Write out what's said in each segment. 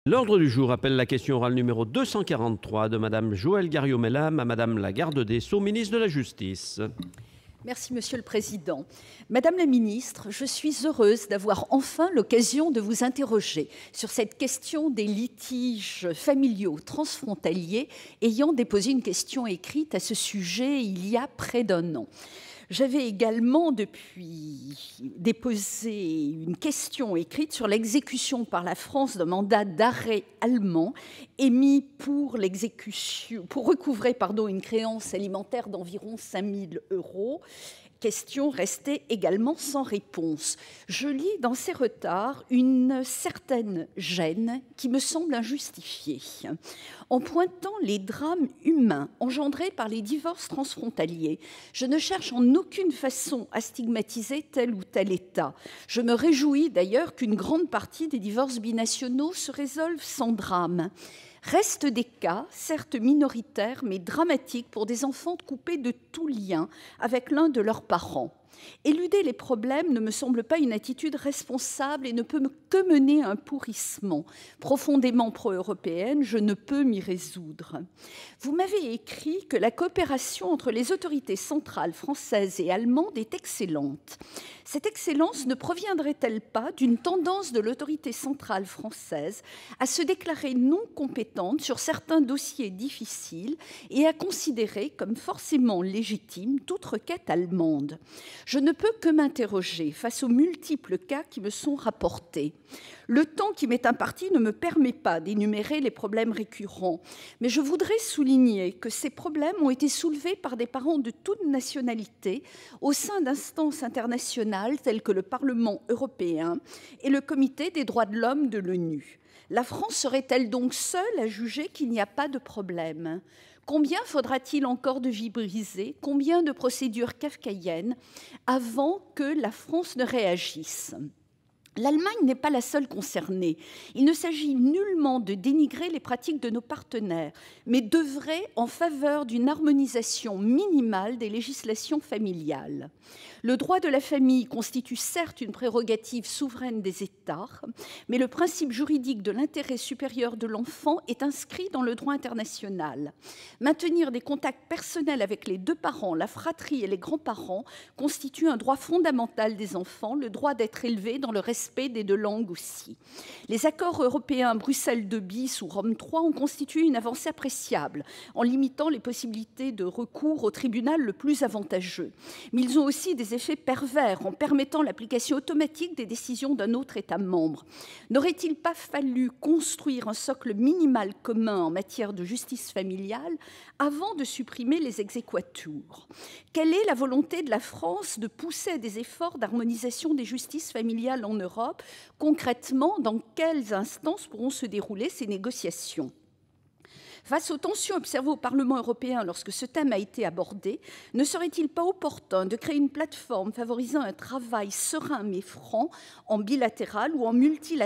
L'ordre du jour appelle la question orale numéro 243 de Madame Joëlle Garriaud-Maylam à Madame la garde des Sceaux, ministre de la Justice. Merci, Monsieur le Président. Madame la Ministre, je suis heureuse d'avoir enfin l'occasion de vous interroger sur cette question des litiges familiaux transfrontaliers ayant déposé une question écrite à ce sujet il y a près d'un an. J'avais également depuis déposé une question écrite sur l'exécution par la France d'un mandat d'arrêt allemand émis pour recouvrer une créance alimentaire d'environ 5 000 €. Question restée également sans réponse. Je lis dans ces retards une certaine gêne qui me semble injustifiée. En pointant les drames humains engendrés par les divorces transfrontaliers, je ne cherche en aucune façon à stigmatiser tel ou tel État. Je me réjouis d'ailleurs qu'une grande partie des divorces binationaux se résolvent sans drame. Restent des cas, certes minoritaires, mais dramatiques pour des enfants coupés de tout lien avec l'un de leurs parents. Éluder les problèmes ne me semble pas une attitude responsable et ne peut que mener à un pourrissement. Profondément pro-européenne, je ne peux m'y résoudre. Vous m'avez écrit que la coopération entre les autorités centrales françaises et allemandes est excellente. Cette excellence ne proviendrait-elle pas d'une tendance de l'autorité centrale française à se déclarer non compétente sur certains dossiers difficiles et à considérer comme forcément légitime toute requête allemande ? Je ne peux que m'interroger face aux multiples cas qui me sont rapportés. Le temps qui m'est imparti ne me permet pas d'énumérer les problèmes récurrents, mais je voudrais souligner que ces problèmes ont été soulevés par des parents de toute nationalité au sein d'instances internationales telles que le Parlement européen et le Comité des droits de l'homme de l'ONU. La France serait-elle donc seule à juger qu'il n'y a pas de problème ? Combien faudra-t-il encore de vies brisées, combien de procédures kafkaïennes avant que la France ne réagisse ? L'Allemagne n'est pas la seule concernée. Il ne s'agit nullement de dénigrer les pratiques de nos partenaires, mais d'œuvrer en faveur d'une harmonisation minimale des législations familiales. Le droit de la famille constitue certes une prérogative souveraine des États, mais le principe juridique de l'intérêt supérieur de l'enfant est inscrit dans le droit international. Maintenir des contacts personnels avec les deux parents, la fratrie et les grands-parents constitue un droit fondamental des enfants, le droit d'être élevé dans le respect des deux langues aussi. Les accords européens Bruxelles II bis ou Rome III ont constitué une avancée appréciable en limitant les possibilités de recours au tribunal le plus avantageux. Mais ils ont aussi des effets pervers en permettant l'application automatique des décisions d'un autre État membre. N'aurait-il pas fallu construire un socle minimal commun en matière de justice familiale avant de supprimer les exequaturs ? Quelle est la volonté de la France de pousser à des efforts d'harmonisation des justices familiales en Europe ? Concrètement, dans quelles instances pourront se dérouler ces négociations ? Face aux tensions observées au Parlement européen lorsque ce thème a été abordé, ne serait-il pas opportun de créer une plateforme favorisant un travail serein mais franc en bilatéral ou en multilatéral ?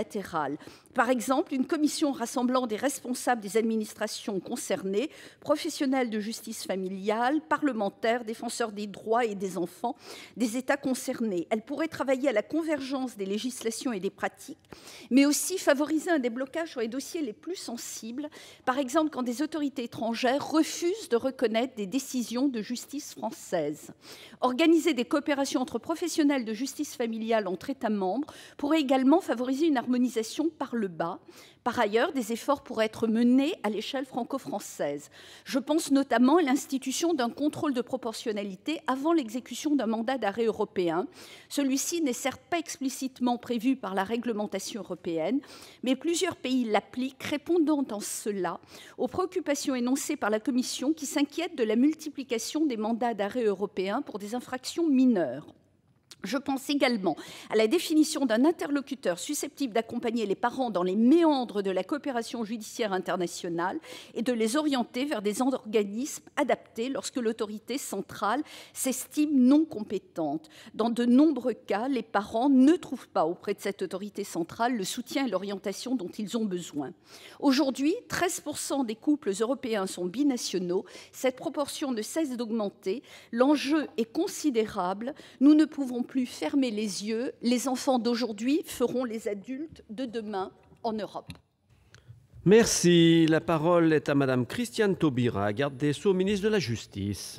Par exemple, une commission rassemblant des responsables des administrations concernées, professionnels de justice familiale, parlementaires, défenseurs des droits et des enfants des États concernés. Elle pourrait travailler à la convergence des législations et des pratiques, mais aussi favoriser un déblocage sur les dossiers les plus sensibles, par exemple quand des autorités étrangères refusent de reconnaître des décisions de justice française. Organiser des coopérations entre professionnels de justice familiale entre États membres pourrait également favoriser une harmonisation par le bas. Par ailleurs, des efforts pourraient être menés à l'échelle franco-française. Je pense notamment à l'institution d'un contrôle de proportionnalité avant l'exécution d'un mandat d'arrêt européen. Celui-ci n'est certes pas explicitement prévu par la réglementation européenne, mais plusieurs pays l'appliquent, répondant en cela aux préoccupations énoncées par la Commission qui s'inquiète de la multiplication des mandats d'arrêt européens pour des infractions mineures. Je pense également à la définition d'un interlocuteur susceptible d'accompagner les parents dans les méandres de la coopération judiciaire internationale et de les orienter vers des organismes adaptés lorsque l'autorité centrale s'estime non compétente. Dans de nombreux cas, les parents ne trouvent pas auprès de cette autorité centrale le soutien et l'orientation dont ils ont besoin. Aujourd'hui, 13% des couples européens sont binationaux. Cette proportion ne cesse d'augmenter. L'enjeu est considérable. Nous ne pouvons plus fermer les yeux. Les enfants d'aujourd'hui feront les adultes de demain en Europe. Merci. La parole est à Madame Christiane Taubira, garde des Sceaux, ministre de la Justice.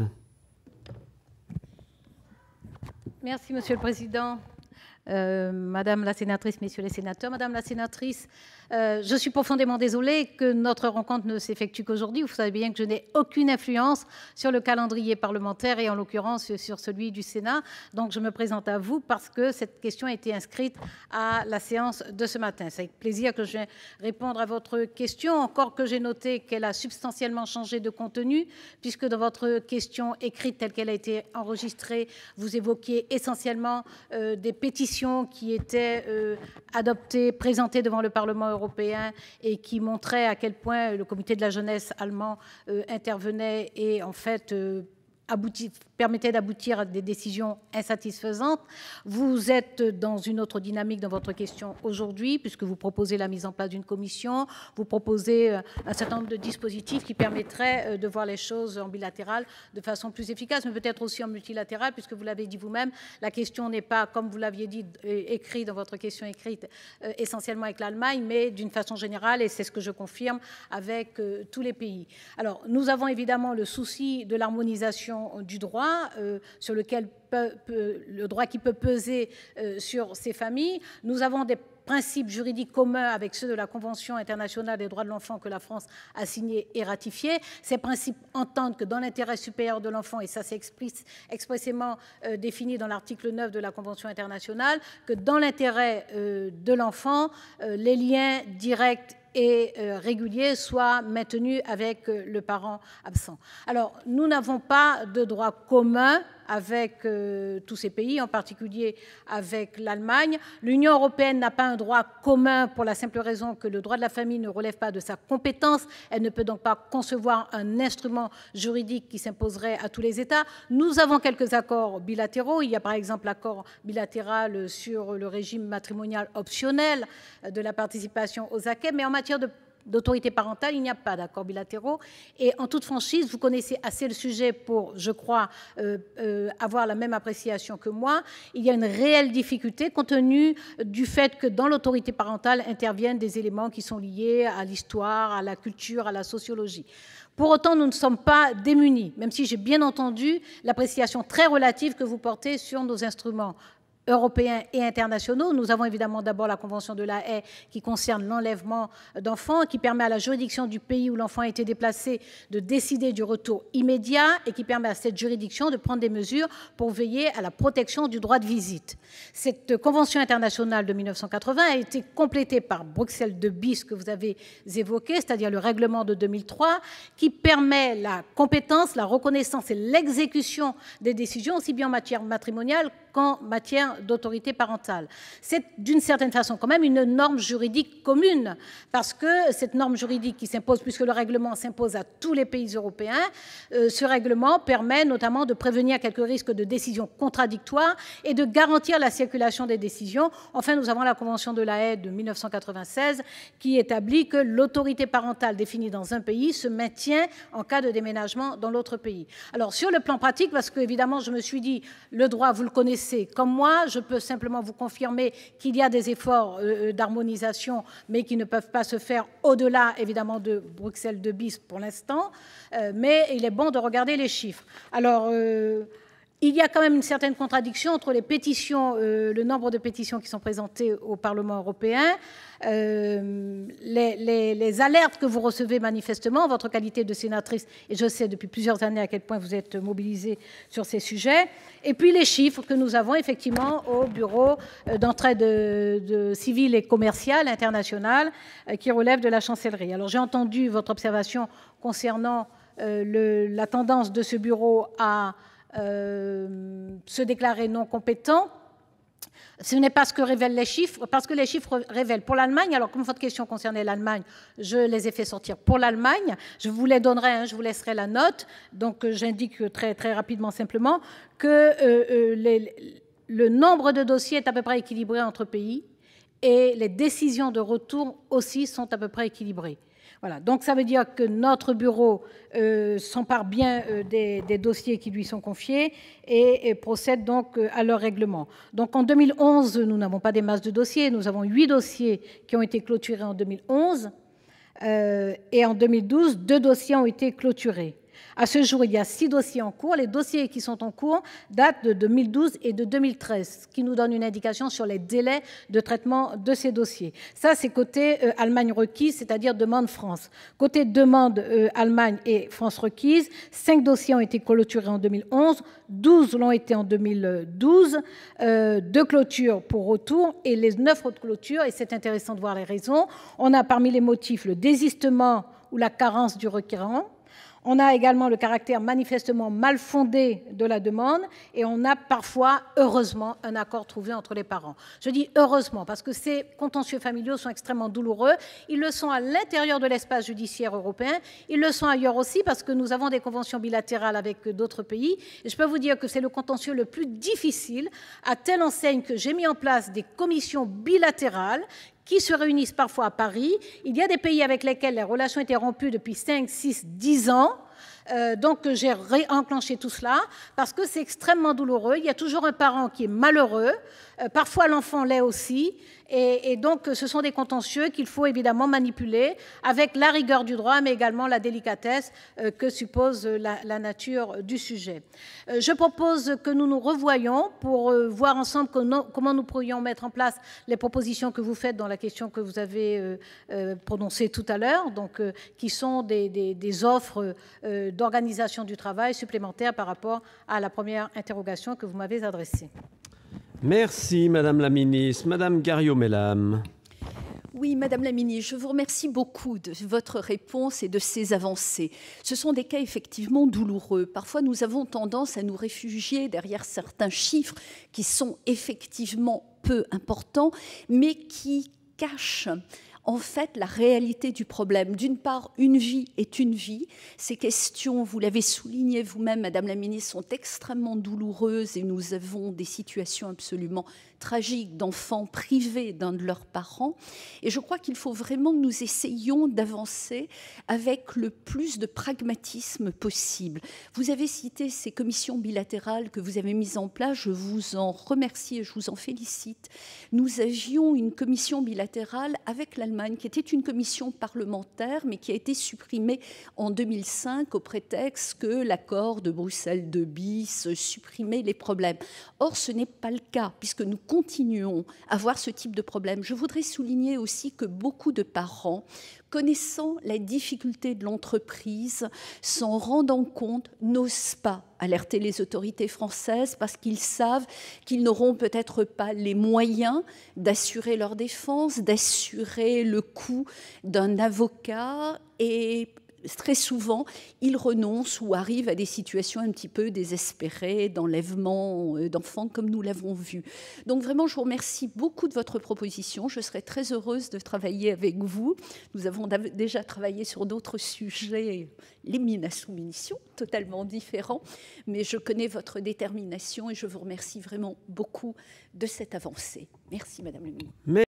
Merci, Monsieur le Président. Madame la sénatrice, messieurs les sénateurs, Madame la sénatrice, je suis profondément désolée que notre rencontre ne s'effectue qu'aujourd'hui. Vous savez bien que je n'ai aucune influence sur le calendrier parlementaire et en l'occurrence sur celui du Sénat. Donc je me présente à vous parce que cette question a été inscrite à la séance de ce matin. C'est avec plaisir que je vais répondre à votre question, encore que j'ai noté qu'elle a substantiellement changé de contenu, puisque dans votre question écrite telle qu'elle a été enregistrée, vous évoquiez essentiellement des pétitions qui étaient adoptées, présentées devant le Parlement européen et qui montraient à quel point le comité de la jeunesse allemand intervenait et en fait permettait d'aboutir à des décisions insatisfaisantes. Vous êtes dans une autre dynamique dans votre question aujourd'hui, puisque vous proposez la mise en place d'une commission, vous proposez un certain nombre de dispositifs qui permettraient de voir les choses en bilatéral de façon plus efficace, mais peut-être aussi en multilatéral, puisque vous l'avez dit vous-même, la question n'est pas, comme vous l'aviez dit, écrit dans votre question écrite, essentiellement avec l'Allemagne, mais d'une façon générale, et c'est ce que je confirme, avec tous les pays. Alors, nous avons évidemment le souci de l'harmonisation du droit, sur lequel le droit qui peut peser sur ces familles. Nous avons des principes juridiques communs avec ceux de la Convention internationale des droits de l'enfant que la France a signé et ratifié. Ces principes entendent que dans l'intérêt supérieur de l'enfant, et ça c'est expressément défini dans l'article 9 de la Convention internationale, que dans l'intérêt de l'enfant, les liens directs et réguliers soient maintenus avec le parent absent. Alors, nous n'avons pas de droit commun avec tous ces pays, en particulier avec l'Allemagne. L'Union européenne n'a pas un droit commun pour la simple raison que le droit de la famille ne relève pas de sa compétence. Elle ne peut donc pas concevoir un instrument juridique qui s'imposerait à tous les États. Nous avons quelques accords bilatéraux. Il y a par exemple l'accord bilatéral sur le régime matrimonial optionnel de la participation aux acquis, mais en matière d'autorité parentale, il n'y a pas d'accords bilatéraux. Et en toute franchise, vous connaissez assez le sujet pour, je crois, avoir la même appréciation que moi. Il y a une réelle difficulté compte tenu du fait que dans l'autorité parentale interviennent des éléments qui sont liés à l'histoire, à la culture, à la sociologie. Pour autant, nous ne sommes pas démunis, même si j'ai bien entendu l'appréciation très relative que vous portez sur nos instruments européens et internationaux. Nous avons évidemment d'abord la Convention de La Haye qui concerne l'enlèvement d'enfants, qui permet à la juridiction du pays où l'enfant a été déplacé de décider du retour immédiat et qui permet à cette juridiction de prendre des mesures pour veiller à la protection du droit de visite. Cette Convention internationale de 1980 a été complétée par Bruxelles II bis que vous avez évoqué, c'est-à-dire le règlement de 2003, qui permet la compétence, la reconnaissance et l'exécution des décisions, aussi bien en matière matrimoniale qu'en matière d'autorité parentale. C'est d'une certaine façon quand même une norme juridique commune, parce que cette norme juridique qui s'impose, puisque le règlement s'impose à tous les pays européens, ce règlement permet notamment de prévenir quelques risques de décisions contradictoires et de garantir la circulation des décisions. Enfin, nous avons la Convention de La Haye de 1996 qui établit que l'autorité parentale définie dans un pays se maintient en cas de déménagement dans l'autre pays. Alors, sur le plan pratique, parce que évidemment, je me suis dit, le droit, vous le connaissez comme moi, je peux simplement vous confirmer qu'il y a des efforts d'harmonisation, mais qui ne peuvent pas se faire au-delà, évidemment, de Bruxelles II bis pour l'instant. Mais il est bon de regarder les chiffres. Alors, il y a quand même une certaine contradiction entre les pétitions, le nombre de pétitions qui sont présentées au Parlement européen, les alertes que vous recevez manifestement en votre qualité de sénatrice, et je sais depuis plusieurs années à quel point vous êtes mobilisée sur ces sujets, et puis les chiffres que nous avons effectivement au Bureau d'entraide civile et commerciale internationale qui relève de la chancellerie. Alors j'ai entendu votre observation concernant la tendance de ce bureau à se déclarer non compétent. Ce n'est pas ce que révèlent les chiffres, parce que les chiffres révèlent pour l'Allemagne. Alors, comme votre question concernait l'Allemagne, je les ai fait sortir pour l'Allemagne. Je vous les donnerai, je vous laisserai la note. Donc, j'indique très, très rapidement, simplement, que le nombre de dossiers est à peu près équilibré entre pays et les décisions de retour aussi sont à peu près équilibrées. Voilà, donc ça veut dire que notre bureau s'empare bien des dossiers qui lui sont confiés et procède donc à leur règlement. Donc en 2011, nous n'avons pas des masses de dossiers, nous avons 8 dossiers qui ont été clôturés en 2011. Et en 2012, 2 dossiers ont été clôturés. À ce jour, il y a 6 dossiers en cours. Les dossiers qui sont en cours datent de 2012 et de 2013, ce qui nous donne une indication sur les délais de traitement de ces dossiers. Ça, c'est côté Allemagne requise, c'est-à-dire demande France. Côté demande Allemagne et France requise, 5 dossiers ont été clôturés en 2011, 12 l'ont été en 2012, 2 clôtures pour retour et les 9 autres clôtures, et c'est intéressant de voir les raisons. On a parmi les motifs le désistement ou la carence du requérant. On a également le caractère manifestement mal fondé de la demande et on a parfois, heureusement, un accord trouvé entre les parents. Je dis heureusement parce que ces contentieux familiaux sont extrêmement douloureux. Ils le sont à l'intérieur de l'espace judiciaire européen. Ils le sont ailleurs aussi parce que nous avons des conventions bilatérales avec d'autres pays. Et je peux vous dire que c'est le contentieux le plus difficile, à telle enseigne que j'ai mis en place des commissions bilatérales qui se réunissent parfois à Paris. Il y a des pays avec lesquels les relations étaient rompues depuis 5, 6, 10 ans. Donc j'ai réenclenché tout cela parce que c'est extrêmement douloureux. Il y a toujours un parent qui est malheureux. Parfois l'enfant l'est aussi. Et donc ce sont des contentieux qu'il faut évidemment manipuler avec la rigueur du droit, mais également la délicatesse que suppose la nature du sujet. Je propose que nous nous revoyions pour voir ensemble comment nous pourrions mettre en place les propositions que vous faites dans la question que vous avez prononcée tout à l'heure, donc qui sont des offres d'organisation du travail supplémentaires par rapport à la première interrogation que vous m'avez adressée. Merci, Madame la Ministre. Madame Garriaud-Maylam. Oui, Madame la Ministre, je vous remercie beaucoup de votre réponse et de ces avancées. Ce sont des cas effectivement douloureux. Parfois, nous avons tendance à nous réfugier derrière certains chiffres qui sont effectivement peu importants, mais qui cachent en fait la réalité du problème. D'une part, une vie est une vie. Ces questions, vous l'avez souligné vous-même, Madame la Ministre, sont extrêmement douloureuses et nous avons des situations absolument tragiques d'enfants privés d'un de leurs parents. Et je crois qu'il faut vraiment que nous essayions d'avancer avec le plus de pragmatisme possible. Vous avez cité ces commissions bilatérales que vous avez mises en place. Je vous en remercie et je vous en félicite. Nous avions une commission bilatérale avec l'Allemagne, qui était une commission parlementaire, mais qui a été supprimée en 2005 au prétexte que l'accord de Bruxelles II bis supprimait les problèmes. Or, ce n'est pas le cas, puisque nous continuons à voir ce type de problème. Je voudrais souligner aussi que beaucoup de parents, connaissant la difficulté de l'entreprise, s'en rendant compte, n'osent pas alerter les autorités françaises parce qu'ils savent qu'ils n'auront peut-être pas les moyens d'assurer leur défense, d'assurer le coût d'un avocat et très souvent, ils renoncent ou arrivent à des situations un petit peu désespérées d'enlèvement d'enfants, comme nous l'avons vu. Donc vraiment, je vous remercie beaucoup de votre proposition. Je serai très heureuse de travailler avec vous. Nous avons déjà travaillé sur d'autres sujets, les mines à sous-munitions, totalement différents, mais je connais votre détermination et je vous remercie vraiment beaucoup de cette avancée. Merci, Madame la Ministre.